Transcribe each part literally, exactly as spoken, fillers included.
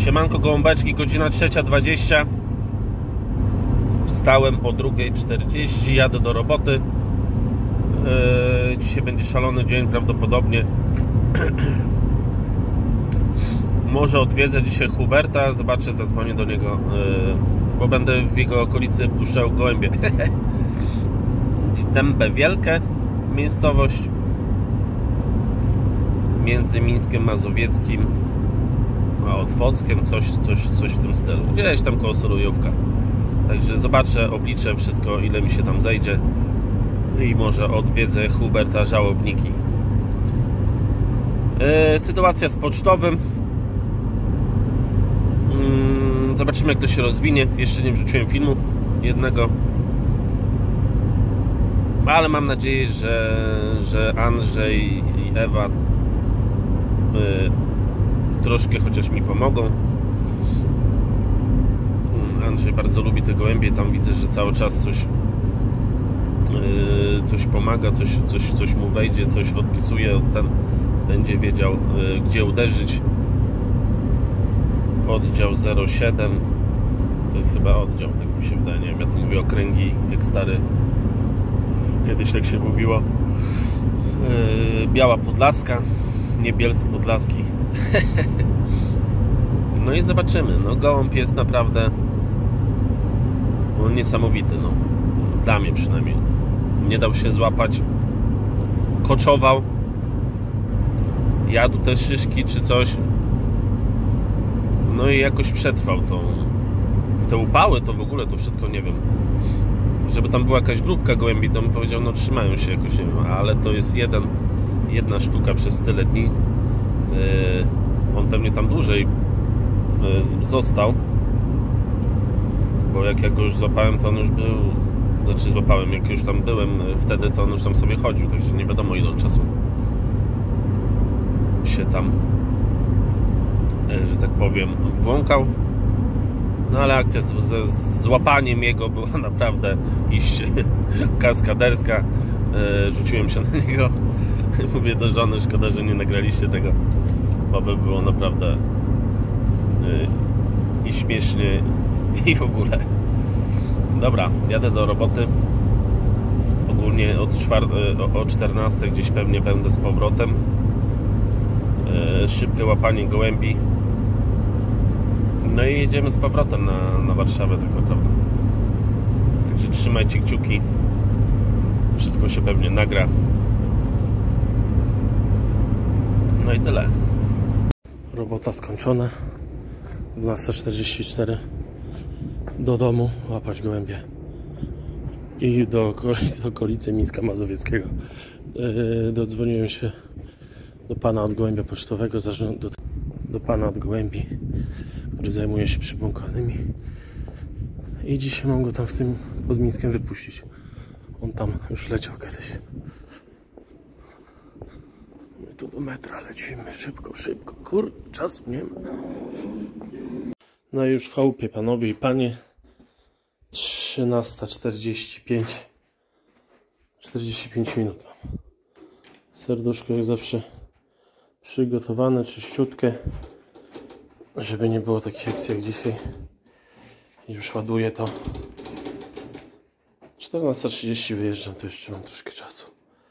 Siemanko gołąbeczki, godzina trzecia dwadzieścia. Wstałem o druga czterdzieści, jadę do roboty. Yy, dzisiaj będzie szalony dzień prawdopodobnie. Może odwiedzę dzisiaj Huberta, zobaczę, zadzwonię do niego, yy, bo będę w jego okolicy puszczał gołębie. Dębę Wielkie, miejscowość między Mińskiem Mazowieckim a Otwockiem, coś, coś, coś w tym stylu, gdzieś tam koło Solujówka. Także zobaczę, obliczę wszystko, ile mi się tam zejdzie i może odwiedzę Huberta Żałobniki. Yy, sytuacja z pocztowym. Yy, zobaczymy, jak to się rozwinie. Jeszcze nie wrzuciłem filmu jednego, ale mam nadzieję, że, że Andrzej i Ewa yy, troszkę chociaż mi pomogą. Andrzej bardzo lubi te gołębie, tam widzę, że cały czas coś yy, coś pomaga, coś, coś, coś mu wejdzie, coś odpisuje, ten będzie wiedział, yy, gdzie uderzyć. Oddział zero siedem to jest chyba oddział, tak mi się wydaje, nie wiem, ja tu mówię okręgi jak stary, kiedyś tak się mówiło. Yy, Biała Podlaska, nie Bielsk Podlaski. No i zobaczymy, no gołąb jest naprawdę no, niesamowity, no dla mnie przynajmniej. Nie dał się złapać, koczował, jadł te szyszki czy coś, no i jakoś przetrwał tą, te upały, to w ogóle to wszystko, nie wiem, żeby tam była jakaś grupka gołębi, to bym powiedział, no trzymają się jakoś, nie wiem, ale to jest jeden, jedna sztuka przez tyle dni. Yy, on pewnie tam dłużej yy, został, bo jak ja go już złapałem, to on już był, znaczy złapałem, jak już tam byłem wtedy, to on już tam sobie chodził, także nie wiadomo ile czasu się tam, yy, że tak powiem, błąkał. No ale akcja z, z, z złapaniem jego była naprawdę iść kaskaderska. Yy, rzuciłem się na niego. Mówię do żony, szkoda, że nie nagraliście tego, bo by było naprawdę yy, i śmiesznie, i w ogóle. Dobra, jadę do roboty. Ogólnie od czwar- o czternastej gdzieś pewnie będę z powrotem. Yy, szybkie łapanie gołębi. No i jedziemy z powrotem na, na Warszawę tak naprawdę. Także trzymajcie kciuki. Wszystko się pewnie nagra. No i tyle. Robota skończona. dwunasta czterdzieści cztery. Do domu łapać gołębie. I do okolicy, okolicy Mińska Mazowieckiego. Yy, dodzwoniłem się do pana od gołębia pocztowego, do, do pana od gołębi, który zajmuje się przybłąkanymi. I dzisiaj mam go tam w tym pod Mińskiem wypuścić. On tam już leciał kiedyś. My tu do metra lecimy. Szybko, szybko. Kur... czasu nie ma. No i już w chałupie, panowie i panie. trzynasta czterdzieści pięć. czterdzieści pięć minut. Serduszko jak zawsze przygotowane, czyściutkie. Żeby nie było takich akcji jak dzisiaj. Już ładuję to. czternasta trzydzieści wyjeżdżam, to jeszcze mam troszkę czasu.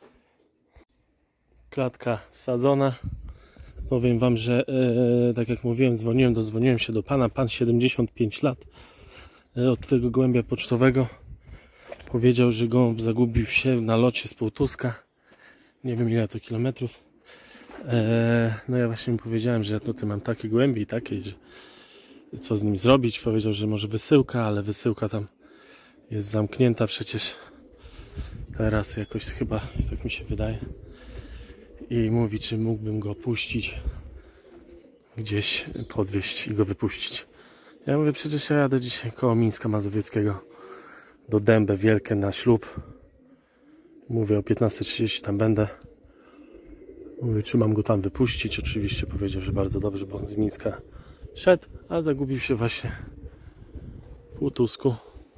Klatka wsadzona. Powiem wam, że e, tak jak mówiłem, dzwoniłem, dozwoniłem się do pana. Pan siedemdziesiąt pięć lat e, od tego gołębia pocztowego. Powiedział, że gołąb zagubił się na locie z Półtuska. Nie wiem ile to kilometrów. E, no ja właśnie mu powiedziałem, że ja tutaj mam takie gołębie i takie, że co z nim zrobić. Powiedział, że może wysyłka, ale wysyłka tam jest zamknięta przecież teraz jakoś chyba, tak mi się wydaje. I mówi, czy mógłbym go puścić gdzieś, podwieźć i go wypuścić. Ja mówię, przecież ja jadę dzisiaj koło Mińska Mazowieckiego do Dębę Wielkie na ślub. Mówię, o piętnasta trzydzieści tam będę. Mówię, czy mam go tam wypuścić. Oczywiście powiedział, że bardzo dobrze, bo on z Mińska szedł, a zagubił się właśnie w Półtusku.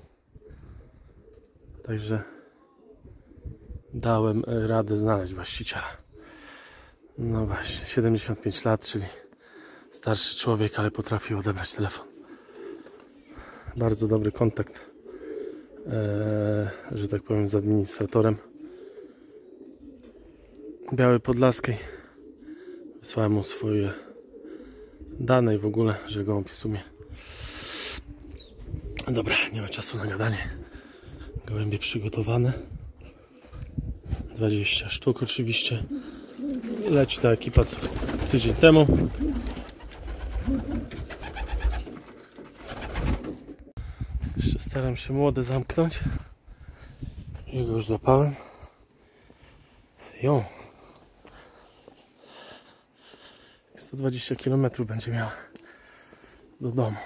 Także dałem radę znaleźć właściciela. No właśnie, siedemdziesiąt pięć lat, czyli Starszy człowiek, ale potrafił odebrać telefon. Bardzo dobry kontakt, e, że tak powiem, z administratorem Białej Podlaskiej. Wysłałem mu swoje dane i w ogóle, że go opisuje. Dobra, nie ma czasu na gadanie. Gołębie przygotowane. dwadzieścia sztuk oczywiście. Leci ta ekipa co tydzień temu. Jeszcze staram się młode zamknąć. Jego już złapałem. Jo. sto dwadzieścia kilometrów będzie miała do domu.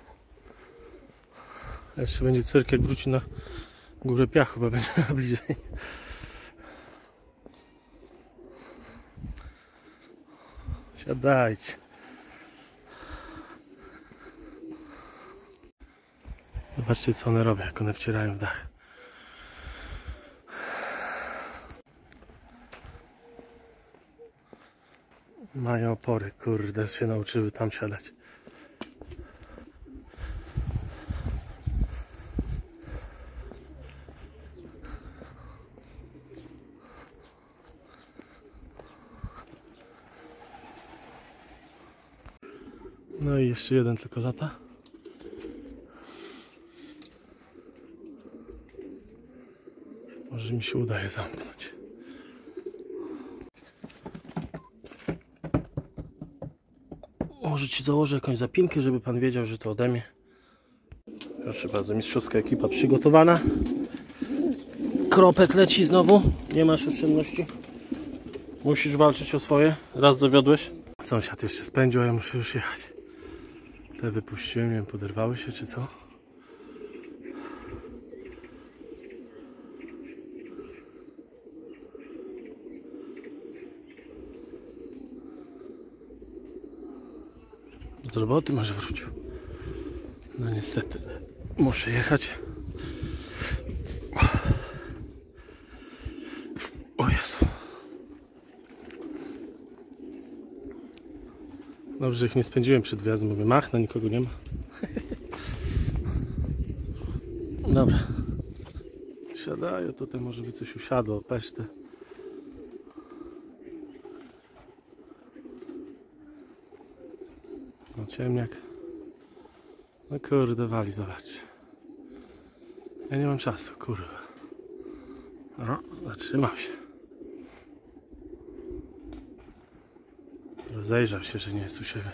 Jeszcze będzie cyrk, jak wróci na górę piachu, bo będzie miała bliżej. Siadajcie. Zobaczcie, co one robią, jak one wcierają w dach. Mają opory, kurde, się nauczyły tam siadać. No i jeszcze jeden tylko lata. Może mi się udaje zamknąć. Może ci założę jakąś zapinkę, żeby pan wiedział, że to ode mnie. Proszę bardzo, mistrzowska ekipa przygotowana. Kropek leci znowu. Nie masz oszczędności. Musisz walczyć o swoje. Raz dowiodłeś. Sąsiad jeszcze spędził, a ja muszę już jechać. Te wypuściłem, nie wiem, poderwały się czy co. Z roboty może wrócił. No niestety muszę jechać. O Jezu. Dobrze, że ich nie spędziłem przed wyjazdem. Mówię, machnę, nikogo nie ma. Dobra. Siadają, tutaj może by coś usiadło, peszty. No ciemniak. No kurde, wali, zobacz. Ja nie mam czasu, kurwa. No, zatrzymał się. Rozejrzał się, że nie jest u siebie.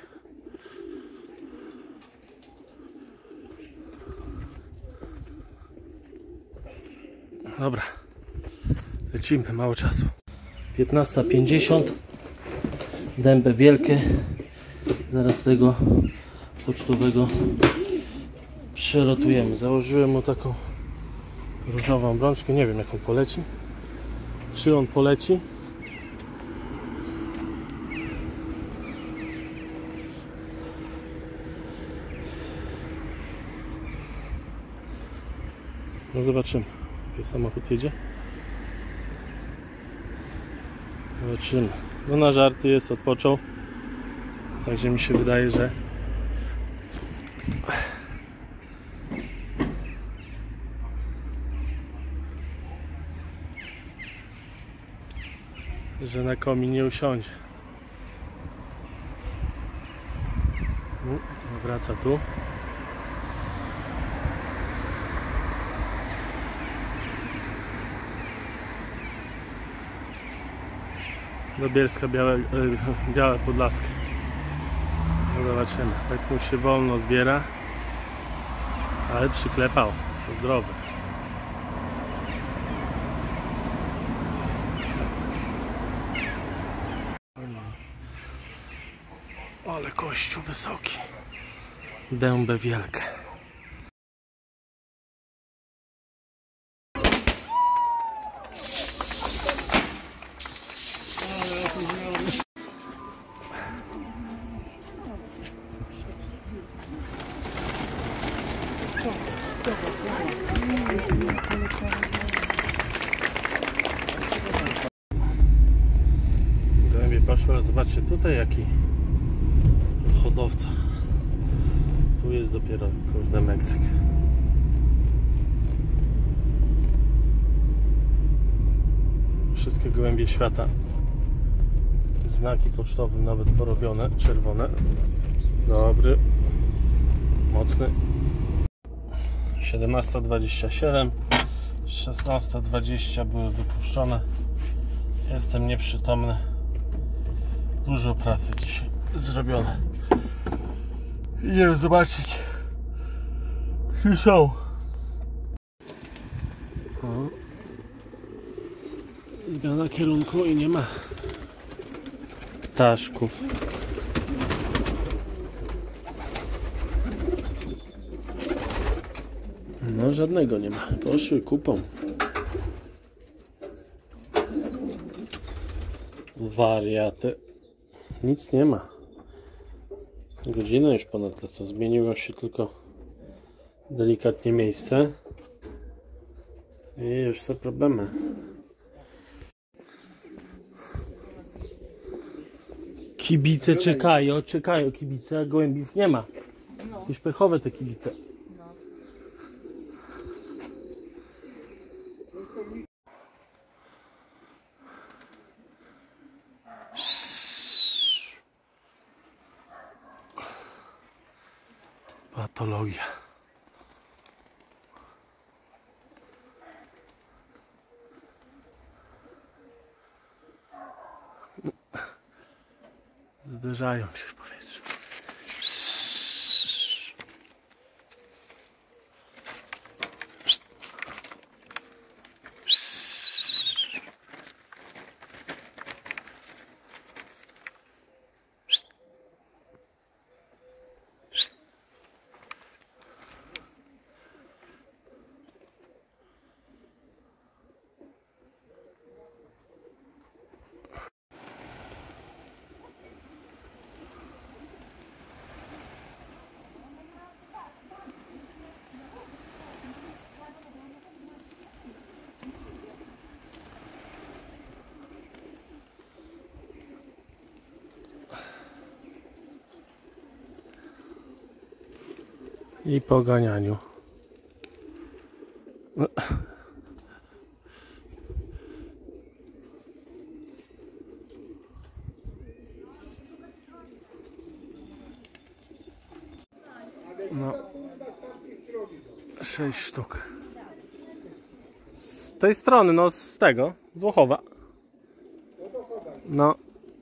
Dobra. Lecimy, mało czasu. piętnasta pięćdziesiąt. Dębę wielkie. Zaraz tego pocztowego przelotujemy. Założyłem mu taką różową obrączkę. Nie wiem, jak on poleci. Czy on poleci? No zobaczymy. Jaki samochód jedzie? Zobaczymy. No na żarty jest, odpoczął. Także mi się wydaje, że że na komin nie usiądzie. No, wraca tu. Do Bielska Białe, e, Białe Podlaskie. No zobaczymy. Tak mu się wolno zbiera. Ale przyklepał. To zdrowy. Ale kościół wysoki. Dębę wielkie. Gołębie poszło, zobaczcie tutaj jaki hodowca. Tu jest dopiero, kurde, Meksyk. Wszystkie gołębie świata. Znaki pocztowe nawet porobione, czerwone. Dobry. Mocny. siedemnasta dwadzieścia siedem, szesnasta dwadzieścia były wypuszczone. Jestem nieprzytomny. Dużo pracy dzisiaj zrobione. Idziemy zobaczyć, i są. O. Zmiana kierunku i nie ma ptaszków. No, żadnego nie ma. Poszły kupą. Wariaty. Nic nie ma. Godzina już ponad lecą. Zmieniło się tylko delikatnie miejsce. I już są problemy. Kibice czekają, czekają kibice, a gołębiów nie ma. Już pechowe te kibice. Patologia. Zderzają się w powietrzu. I po ganianiu. No, sześć sztuk. Z tej strony, no z tego, z Łochowa. No.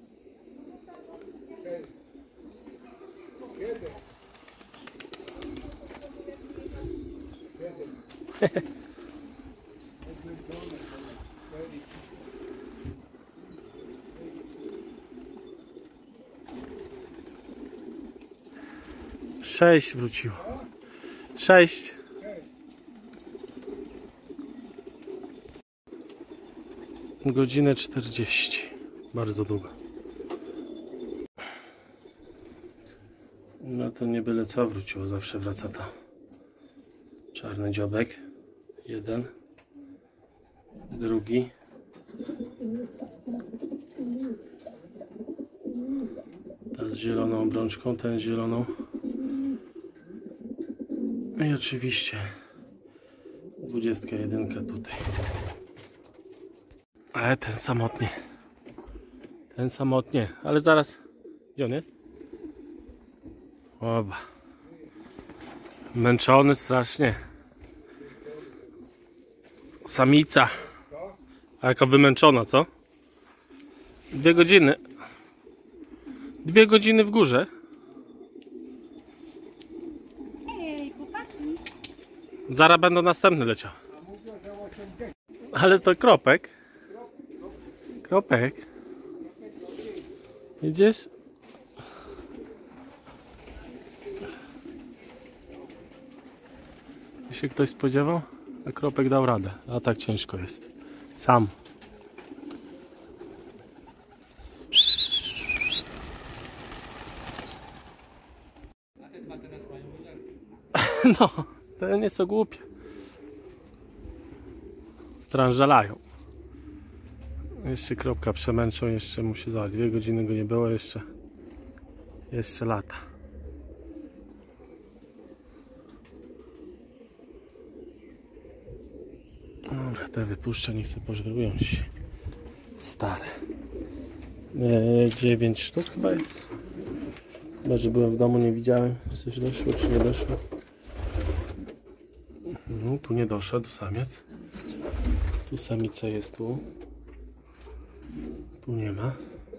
Sześć wróciło. Sześć. Godzinę czterdzieści. Bardzo długo. No to nie byle co wróciło. Zawsze wraca to. Czarny dziobek. Jeden. Drugi. Ta z zieloną obrączką, ten z zieloną. I oczywiście dwudziestka jedynka tutaj. Ale ten samotnie. Ten samotnie. Ale zaraz. Gdzie on jest? Oba. Męczony strasznie. Samica. A jaka wymęczona, co? Dwie godziny. Dwie godziny w górze. Zaraz będą następne leciały. Ale to kropek. Kropek. Widzisz? I się ktoś spodziewał? A kropek dał radę. A tak ciężko jest. Sam. No, to nie są głupie. Tranżalają. Jeszcze kropka przemęczą, jeszcze musi za dwie godziny go nie było, jeszcze jeszcze lata. Dobra, te wypuszczę, nie chcę pożerują się. Stare. dziewięć sztuk chyba jest. Chyba, że byłem w domu, nie widziałem, czy coś doszło, czy nie doszło. No, tu nie doszedł samiec. Tu samica jest tu. Tu nie ma.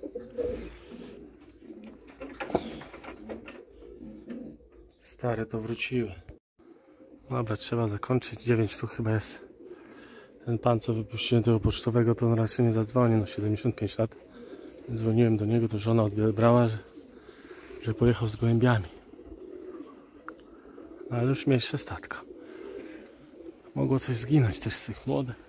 Stare to wróciły. Dobra, trzeba zakończyć. dziewięć sztuk chyba jest. Ten pan, co wypuściłem tego pocztowego, to on raczej nie zadzwoni, no siedemdziesiąt pięć lat. Dzwoniłem do niego, to żona odbrała, że, że pojechał z gołębiami. No, ale już mniejsze statko. Mogło coś zginąć też z tych młodych.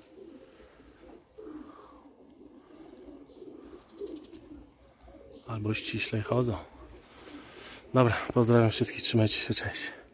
Albo ściślej chodzą. Dobra, pozdrawiam wszystkich, trzymajcie się, cześć.